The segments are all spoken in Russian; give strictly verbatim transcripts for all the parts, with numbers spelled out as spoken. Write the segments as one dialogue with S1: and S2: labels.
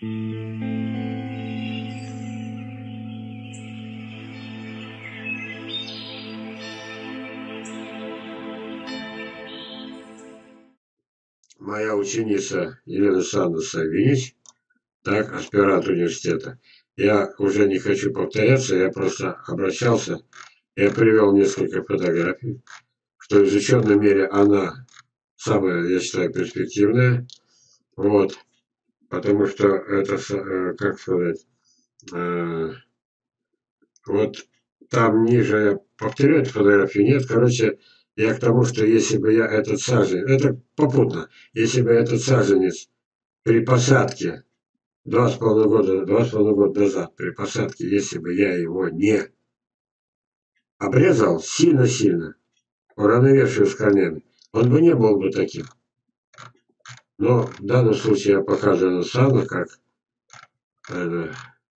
S1: Моя ученица Елена Александровна Савинич, так, аспирант университета. Я уже не хочу повторяться, я просто обращался, я привел несколько фотографий, что в изученной мере она самая, я считаю, перспективная. Вот, потому что это, как сказать, э, вот там ниже, я повторю эту фотографию, нет, короче, я к тому, что если бы я этот саженец, это попутно, если бы этот саженец при посадке два с половиной года, два с половиной года назад при посадке, если бы я его не обрезал сильно-сильно, уравновешивая с корнями, он бы не был бы таким. Но в данном случае я показываю сам, как это,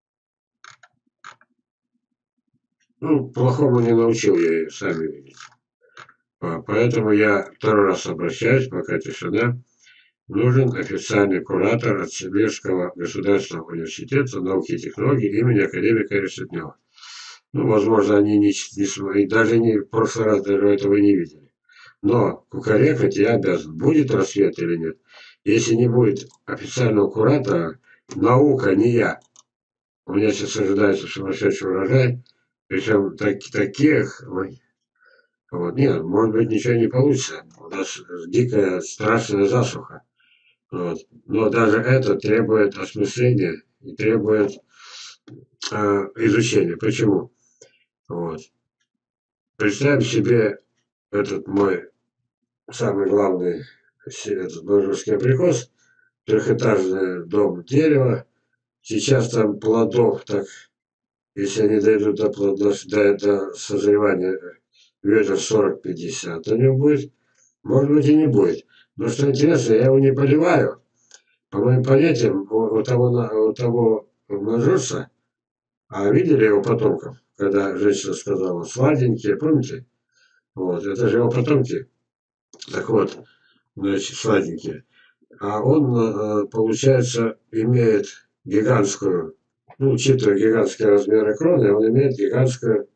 S1: ну, плохому не научил я ее, сами видите. Поэтому я второй раз обращаюсь, пока тишина. Нужен официальный куратор от Сибирского государственного университета науки и технологий имени академика Решетнева. Ну, возможно, они не, не, даже не, в прошлый раз даже этого не видели. Но кукарекать я обязан. Будет рассвет или нет? Если не будет официального куратора, наука, не я. У меня сейчас ожидается сумасшедший урожай. Причем так, таких... Ой, вот, нет, может быть, ничего не получится. У нас дикая, страшная засуха. Вот. Но даже это требует осмысления и требует э, изучения. Почему? Вот. Представим себе этот мой самый главный этот божеский абрикос, трехэтажный дом дерева. Сейчас там плодов, так, если они дойдут до, плодов, до, до созревания, ветер сорок-пятьдесят у него будет. Может быть и не будет. Но что интересно, я его не поливаю. По моим понятиям, у, у того, у того обнажется, а видели его потомков, когда женщина сказала, сладенькие, помните? Вот, это же его потомки. Так вот, значит, сладенькие. А он, получается, имеет гигантскую, ну, учитывая гигантские размеры кроны, он имеет гигантскую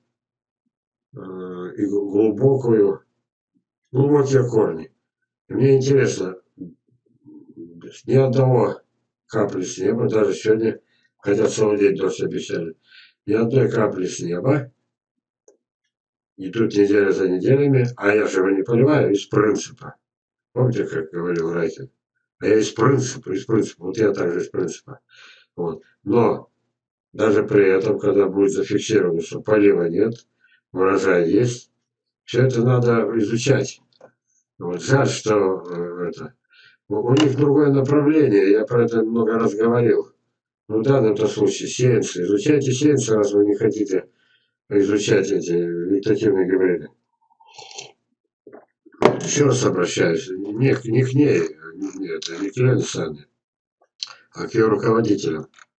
S1: и глубокую, глубокие корни. И мне интересно, ни одного капли с неба, даже сегодня, хотя целый день дождь обещали, ни одной капли с неба, идут неделя за неделями, а я же его не понимаю из принципа. Помните, как говорил Райкин? А я из принципа, из принципа. Вот я также из принципа. Вот. Но даже при этом, когда будет зафиксировано, что полива нет, урожай есть, все это надо изучать. Вот жаль, что э, это, у, у них другое направление, я про это много раз говорил. Ну, в данном случае сеянцы. Изучайте сеянцы, раз вы не хотите изучать эти вегетативные гибриды. Еще раз обращаюсь, не, не к ней, нет, не к Елене Александровне, а к ее руководителям.